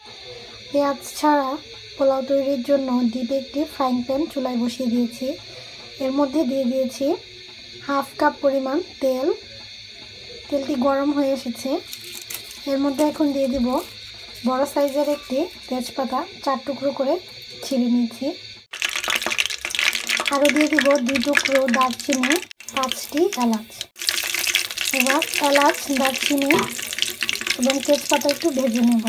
পেঁয়াজ ছাড়া পোলাও তৈরির জন্য ডিপে একটি ফ্রাইং প্যান চুলায় বসিয়ে দিয়েছি। এর মধ্যে দিয়ে দিয়েছি হাফ কাপ পরিমাণ তেল। তেলটি গরম হয়ে এসেছে। এর মধ্যে এখন দিয়ে দিব বড় সাইজের একটি তেজপাতা 4 টুকরো করে ছিঁড়ে নিয়েছি। আরও দিয়ে দিব 2 টুকরো দারচিনি, 5টি এলাচ। এবার এলাচ, দারচিনি এবং তেজপাতা একটু ভেজে নেব।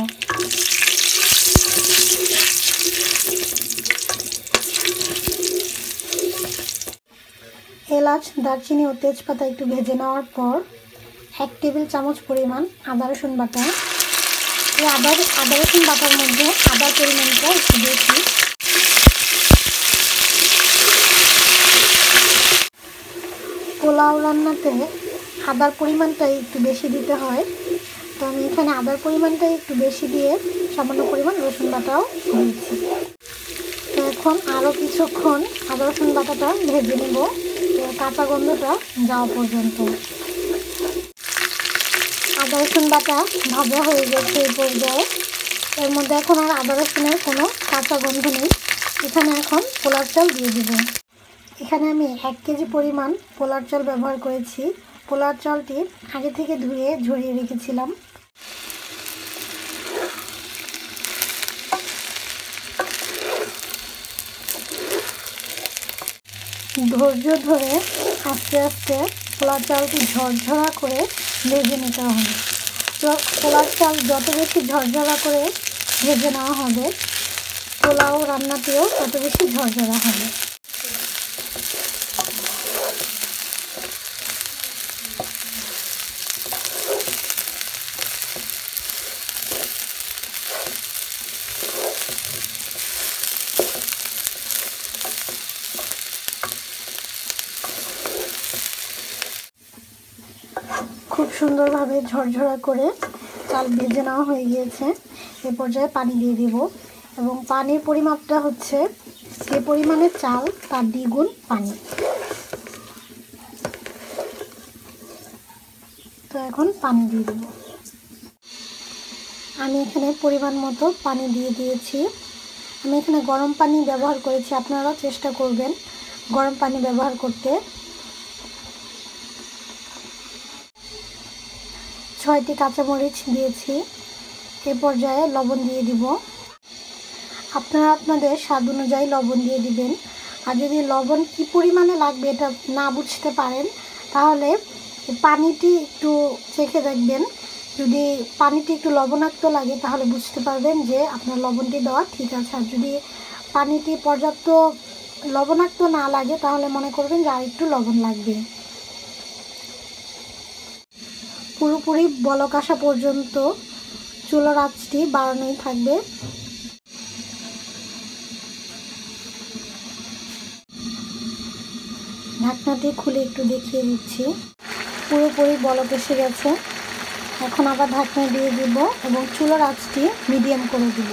এলাচ, দারচিনি ও তেজপাতা একটু ভেজে নেওয়ার পর 1 টেবিল চামচ পরিমাণ আদা রসুন বাটা। এই আদা রসুন বাটার মধ্যে আদার পরিমাণটা একটু বেশি। পোলাও রান্নাতে আদার পরিমাণটা একটু বেশি দিতে হয়, তো আমি এখানে আদার পরিমাণটা একটু বেশি দিয়ে সামান্য পরিমাণ রসুন বাটাও দিয়েছি। তো এখন আরও কিছুক্ষণ আদা রসুন বাটাটা ভেজে নেব কাঁচা গন্ধটা যাওয়া পর্যন্ত। আদা রসুন বাটা ভাজা হয়ে গেছে এই পর্যায়ে। এর মধ্যে এখন আর আদা রসুনের কোনো কাঁচা গন্ধ নেই। এখানে এখন পোলার চাল দিয়ে দিব। এখানে আমি 1 কেজি পরিমাণ পোলার চাল ব্যবহার করেছি। পোলার চালটি আগে থেকে ধুয়ে ঝরিয়ে রেখেছিলাম। ধৈর্য ধরে আস্তে আস্তে পোলার চালটি ঝরঝরা করে ভেজে নিতে হবে। তো পোলার চাল যত বেশি ঝরঝরা করে ভেজে নেওয়া হবে, পোলাও রান্নাতেও তত বেশি ঝরঝরা হবে। খুব সুন্দরভাবে ঝরঝরা করে চাল ভেজে নেওয়া হয়ে গিয়েছে। এ পর্যায়ে পানি দিয়ে দিব এবং পানির পরিমাপটা হচ্ছে যে পরিমাণে চাল তার দ্বিগুণ পানি। তো এখন পানি দিয়ে দেব। আমি এখানে পরিমাণ মতো পানি দিয়ে দিয়েছি। আমি এখানে গরম পানি ব্যবহার করেছি, আপনারাও চেষ্টা করবেন গরম পানি ব্যবহার করতে। 6টি কাঁচামরিচ দিয়েছি। এ পর্যায়ে লবণ দিয়ে দিব। আপনারা আপনাদের স্বাদ অনুযায়ী লবণ দিয়ে দিবেন। আর যদি লবণ কী পরিমাণে লাগবে এটা না বুঝতে পারেন, তাহলে পানিটি একটু চেখে দেখবেন। যদি পানিটি একটু লবণাক্ত লাগে তাহলে বুঝতে পারবেন যে আপনার লবণটি দেওয়া ঠিক আছে। আর যদি পানিটি পর্যাপ্ত লবণাক্ত না লাগে তাহলে মনে করবেন যে আর একটু লবণ লাগবে। পুরোপুরি বলক আসা পর্যন্ত চুলার আঁচটি বাড়ানোই থাকবে। ঢাকনাটি খুলে একটু দেখিয়ে দিচ্ছি, পুরোপুরি বলক এসে গেছে। এখন আবার ঢাকনা দিয়ে দিব এবং চুলার আঁচটি মিডিয়াম করে দিব।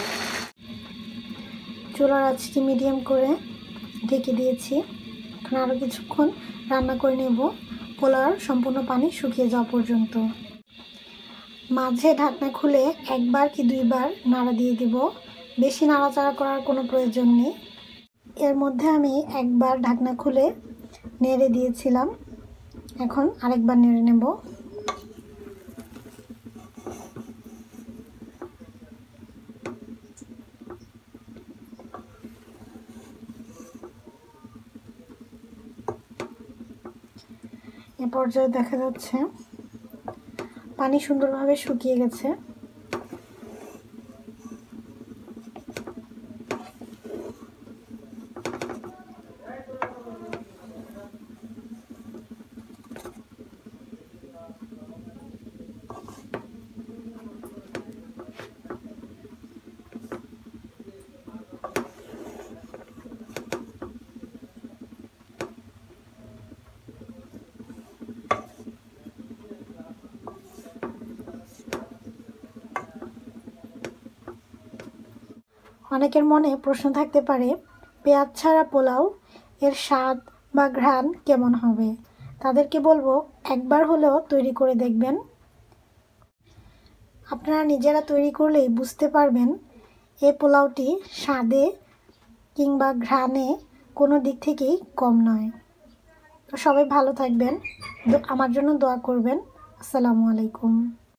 চুলার আঁচটি মিডিয়াম করে ঢেকে দিয়েছি। এখন আরও কিছুক্ষণ রান্না করে নেব পোলাওর সম্পূর্ণ পানি শুকিয়ে যাওয়া পর্যন্ত। মাঝে ঢাকনা খুলে 1 বার কি 2 বার নাড়া দিয়ে দিব। বেশি নাড়াচাড়া করার কোনো প্রয়োজন নেই। এর মধ্যে আমি 1 বার ঢাকনা খুলে নেড়ে দিয়েছিলাম, এখন আরেকবার নেড়ে নেব। এ পর্যায়ে দেখা যাচ্ছে পানি সুন্দরভাবে শুকিয়ে গেছে। অনেকের মনে প্রশ্ন থাকতে পারে, পেঁয়াজ ছাড়া পোলাও এর স্বাদ বা ঘ্রাণ কেমন হবে। তাদেরকে বলবো একবার হলেও তৈরি করে দেখবেন। আপনারা নিজেরা তৈরি করলেই বুঝতে পারবেন এই পোলাওটি স্বাদে কিংবা ঘ্রাণে কোনো দিক থেকেই কম নয়। তো সবাই ভালো থাকবেন, আমার জন্য দোয়া করবেন। আসসালামু আলাইকুম।